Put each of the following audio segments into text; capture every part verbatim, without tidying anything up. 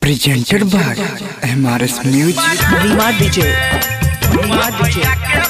Presented by M R S Music. Rima D J. Rima D J.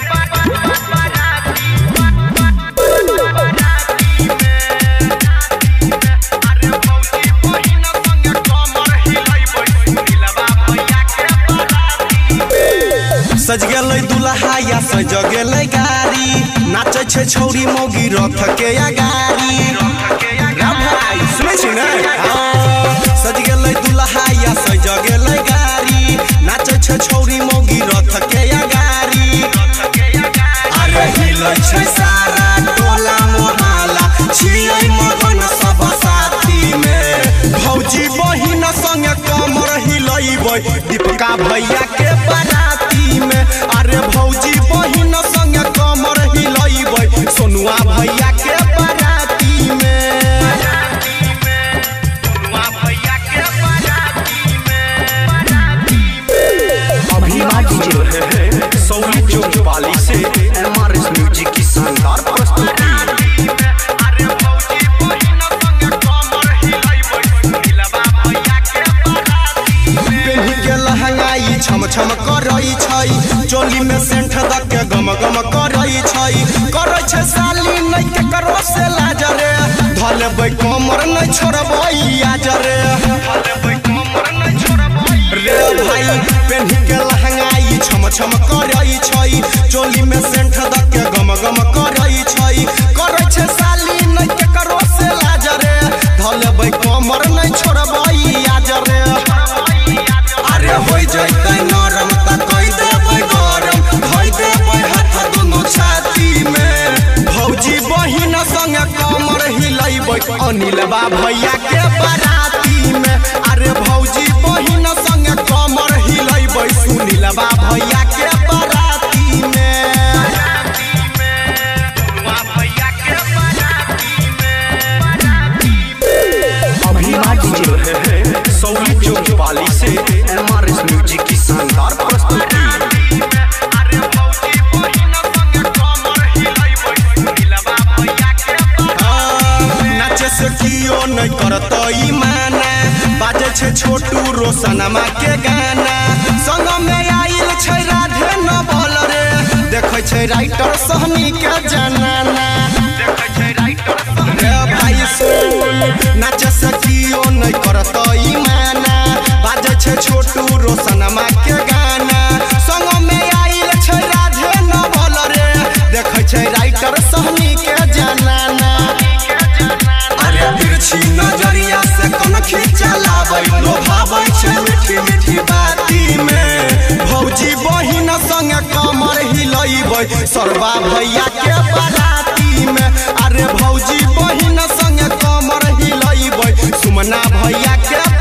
सज गेलै दुल्हा या सज गेलै गाड़ी, नाचे छे छौरी मौगी रथ के अगाड़ी। भाई सुनै छी ने, सज गेलै दुल्हा या सज गेलै गाड़ी, नाचे छे छौरी मौगी रथ के अगाड़ी। अरे हिलै छै सारा टोला मोहल्ला, छियै मगन सब साथी में। भौजी बहिन संगे कमर हिलैबै दीपिका भैया के बाराती में। अरे भौजी बहिन संगे कमर हिलैबै सोनुआ भैया के बाराती में। सोनुआ भैया के बाराती में। Rima D J. सौरी चौक वाली से एम आर एस म्यूजिक की शानदार प्रस्तुति। अरे भौजी बहिन संगे कमर हिलैबै सोनुआ भैया के बाराती में। पेन्ही के लहंगाई छम छम करई छै, चोली में सेंठ द के गम गम करई छै। करै छै साली नै के करो से लाज रे, धलेबै कमर नै छोड़बै आज रे। धलेबै कमर नै छोड़बै रे भाई। पेन्ही के लहंगाई छम छम करई छै, चोली में सेंठ द के गम गम करई छै। करै छै साली नै के करो से लाज रे, धलेबै कमर नै छोड़बै आज रे। अरे होई जइतै नरम त कहि देबै गरम, धइ देबै हाथ दुनु छाती में। भौजी बहिन संगे कमर हिलैबै अनिलबा भैया के बाराती में। अरे भौजी बहिन संगे कमर हिलैबै सुनीलबा भैया के बाराती में। सोनुआ भैया के बाराती में। Rima D J. सौरी चौक वाली से एम आर एस म्यूजिक की शानदार प्रस्तुति। अरे भौजी बहिन संगे कमर हिलैबै सुनीलबा भैया के बाराती। नाचे से कियो नै करतै माना, बाजे छै छोटू रोशनमा के गाना। संग में आइल छै राधे नवल रे, देखै छै राइटर सहनी के जनाना। देखै छै राइटर सहनी भाई सुन, नाचे से कियो नै करतै माना, बाजे छै छोटू रोशनमा के गाना। संग में आइल छै राधे नवल रे, देखै छै राइटर सहनी के जनाना। अरे तिरछी नजरिया से कोन खिचलाबै, लोभाबै छै मीठी मीठी बाती में। भौजी बहिन संगे कमर हिलैबै सरबा भैया के बाराती में। अरे भौजी बहिन संगे कमर हिलैबै सुमना भैया के